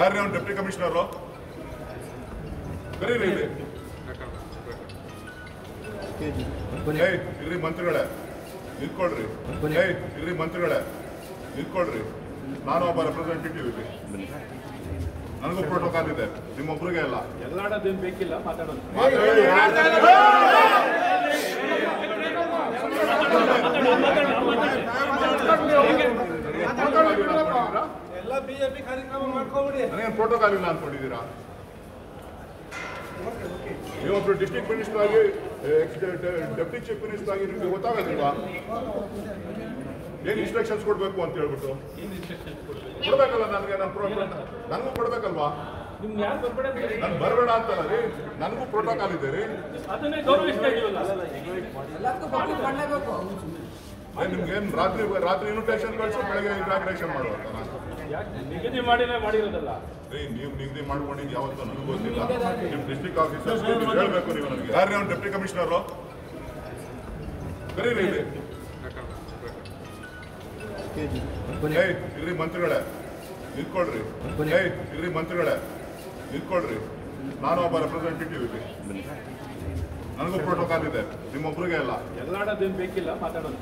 ಯಾರ್ರಿ ಅವ್ನು deputy commissioner? ಕರೀರಿ ಇಲ್ಲಿ. ಇರ್ರಿ ಮಂತ್ರಿಗಳೇ ನಿಂತ್ಕೊಳ್ರಿ. ಇರ್ರಿ ಮಂತ್ರಿಗಳೇ ನಿಂತ್ಕೊಳ್ರಿ. ನಾನು ಒಬ್ಬ ರೆಪ್ರೆಸೆಂಟೇಟಿವ್ ಇಲ್ಲಿ. ನನಗೂ ಪ್ರೋಟೋಕಾಲ್ ಇದೆ, ನಿಮ್ಮೊಬ್ರಿಗೆ ಅಲ್ಲ. ಎಲ್ಲಾಡೋದೇನು ಬೇಕಿಲ್ಲ, ಮಾತಾಡೋದು. ಎಲ್ಲ ಬಿಜೆಪಿ ಕಾರ್ಯಕ್ರಮ ಮಾಡ್ಕೊಬಿಡಿ. ನನಗೇನು ಪ್ರೋಟೋಕಾಲ್ ಇಲ್ಲ ಅನ್ಕೊಂಡಿದ್ದೀರಾ? ನೀವೊಬ್ರು ಡಿಸ್ಟ್ರಿಕ್ಟ್ ಮಿನಿಸ್ಟರ್ ಆಗಿ ಡೆಪ್ಟಿ ಚೀಫ್ ಮಿನಿಸ್ಟರ್ ಆಗಿ ನಿಮ್ಗೆ ಗೊತ್ತಾಗೋದಿಲ್ವಾ ಏನ್ ಇನ್ಸ್ಟ್ರಕ್ಷನ್ಸ್ ಕೊಡ್ಬೇಕು ಅಂತ ಹೇಳ್ಬಿಟ್ಟು? ಕೊಡ್ಬೇಕಲ್ಲ ನನಗೆ, ನನಗೂ ಕೊಡ್ಬೇಕಲ್ವಾ? ನನ್ ಬರಬೇಡ ಅಂತಲ್ಲ ರೀ, ನನಗೂ ಪ್ರೋಟೋಕಾಲ್ ಇದೆ ರೀ. ನಿಮ್ಗೇನು ರಾತ್ರಿ ಇನ್ವಿಟೇಷನ್ ಕಳಿಸು, ಬೆಳಗ್ಗೆ ಇನಾಗ್ರೇಷನ್ ಮಾಡುವಂತ ನಿಗದಿ ಮಾಡಿರೋದಲ್ಲ ರೀ. ನೀವು ನಿಗದಿ ಮಾಡ್ಕೊಂಡಿದ್ದು ಯಾವತ್ತೂ ನನಗೂ ಗೊತ್ತಿಲ್ಲ. ನಿಮ್ ಡಿಸ್ಟ್ರಿಕ್ಟ್ ಆಫೀಸರ್ಸ್ ಹೇಳ್ಬೇಕು ನೀವು ನನಗೆ. ಯಾರ್ರಿ ಅವ್ನು ಡೆಪ್ಟಿ ಕಮಿಷನರು? ಕರೀರಿ ಇಲ್ಲಿ. ಇರ್ರಿ ಮಂತ್ರಿಗಳೇ ನಿಂತ್ಕೊಳ್ರಿ. ಇರ್ರಿ ಮಂತ್ರಿಗಳೇ ನಿಂತ್ಕೊಳ್ರಿ. ನಾನು ಒಬ್ಬ ರೆಪ್ರೆಸೆಂಟೇಟಿವ್ ಇಲ್ಲಿ. ನನಗೂ ಪ್ರೋಟೋಕಾಲ್ ಇದೆ, ನಿಮ್ಮೊಬ್ರಿಗೆ ಅಲ್ಲ. ಎಲ್ಲಾಡೋದೇನು ಬೇಕಿಲ್ಲ, ಮಾತಾಡೋದು.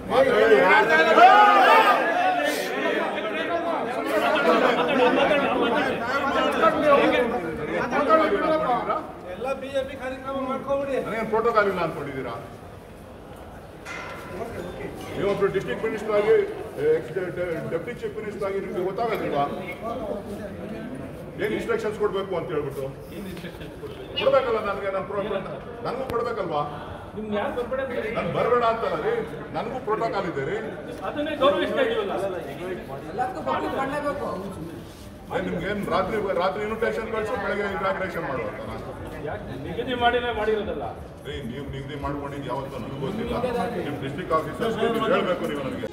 ಎಲ್ಲ ಬಿಜೆಪಿ ಕಾರ್ಯಕ್ರಮ ಮಾಡ್ಕೊಬಿಡಿ. ನನಗೇನು ಪ್ರೋಟೋಕಾಲ್ ಇಲ್ಲ ಅನ್ಕೊಂಡಿದ್ದೀರಾ? ನೀವೊಬ್ರು ಡಿಸ್ಟ್ರಿಕ್ಟ್ ಮಿನಿಸ್ಟರ್ ಆಗಿ ಡೆಪ್ಟಿ ಚೀಫ್ ಮಿನಿಸ್ಟರ್ ಆಗಿ ನಿಮ್ಗೆ ಗೊತ್ತಾಗೋದಿಲ್ವಾ ಏನ್ ಇನ್ಸ್ಟ್ರಕ್ಷನ್ಸ್ ಕೊಡ್ಬೇಕು ಅಂತ ಹೇಳ್ಬಿಟ್ಟು? ಕೊಡ್ಬೇಕಲ್ಲ ನನಗೆ, ನನಗೂ ಕೊಡ್ಬೇಕಲ್ವಾ? ನನ್ ಬರಬೇಡ ಅಂತಲ್ಲ ರೀ, ನನಗೂ ಪ್ರೋಟೋಕಾಲ್ ಇದೆ ರೀ. ನಿಮ್ಗೇನು ರಾತ್ರಿ ಇನ್ವಿಟೇಷನ್ ಕಳಿಸು, ಬೆಳಗ್ಗೆ ಇನಾಗ್ರೇಷನ್ ಮಾಡುವಂತ ನಿಗದಿ ಮಾಡಿರೋದಲ್ಲ ರೀ. ನೀವು ನಿಗದಿ ಮಾಡ್ಕೊಂಡಿದ್ದು ಯಾವತ್ತೂ ನನಗೂ ಗೊತ್ತಿಲ್ಲ. ನಿಮ್ ಡಿಸ್ಟ್ರಿಕ್ಟ್ ಆಫೀಸರ್ಸ್ ಹೇಳ್ಬೇಕು ನೀವು ನನಗೆ.